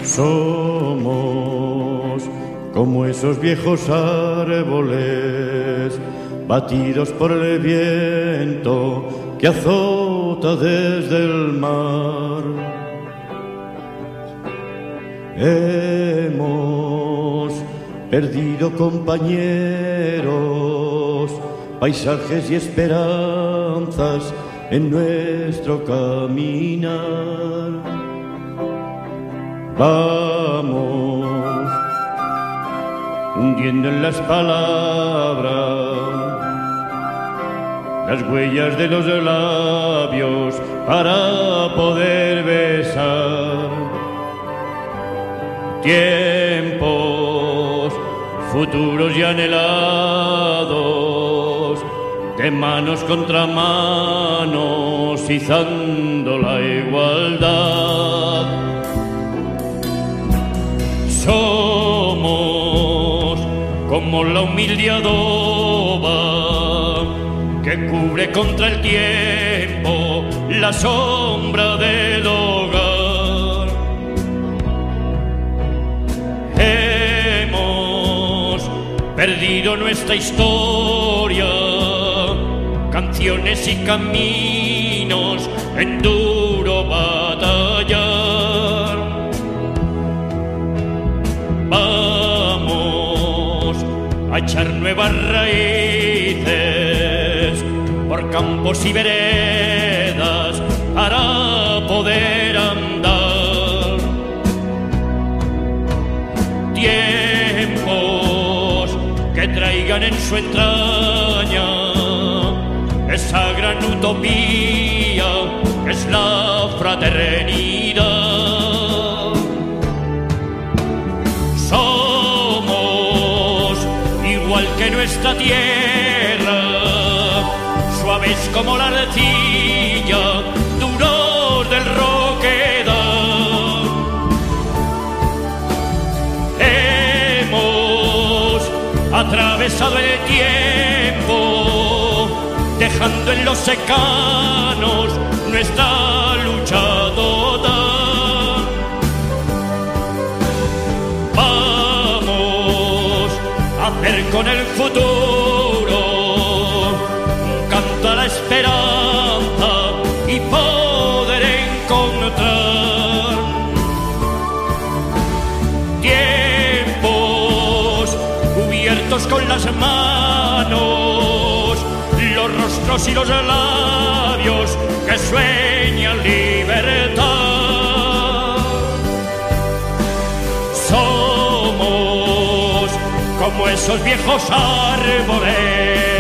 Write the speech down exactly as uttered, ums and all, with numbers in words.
Somos como esos viejos árboles batidos por el viento que azota desde el mar. Hemos perdido compañeros, paisajes y esperanzas en nuestro caminar. Vamos hundiendo en las palabras las huellas de los labios para poder besar. Tiempos futuros y anhelados, de manos contra manos, izando la igualdad. Somos como la humilde adoba que cubre contra el tiempo la sombra del hogar. Hemos perdido nuestra historia, canciones y caminos en duro batallar. Vamos a echar nuevas raíces por campos y veredas para poder andar. Tiempos que traigan en su entraña esa gran utopía que es la fraternidad. Somos igual que nuestra tierra, suaves como la arcilla, duros del roquedal. Hemos atravesado el tiempo, dejando en los secanos nuestra lucha total. Vamos a hacer con el futuro un canto a la esperanza y poder encontrar tiempos cubiertos con las manos, los rostros y los labios que sueñan libertad. Somos como esos viejos árboles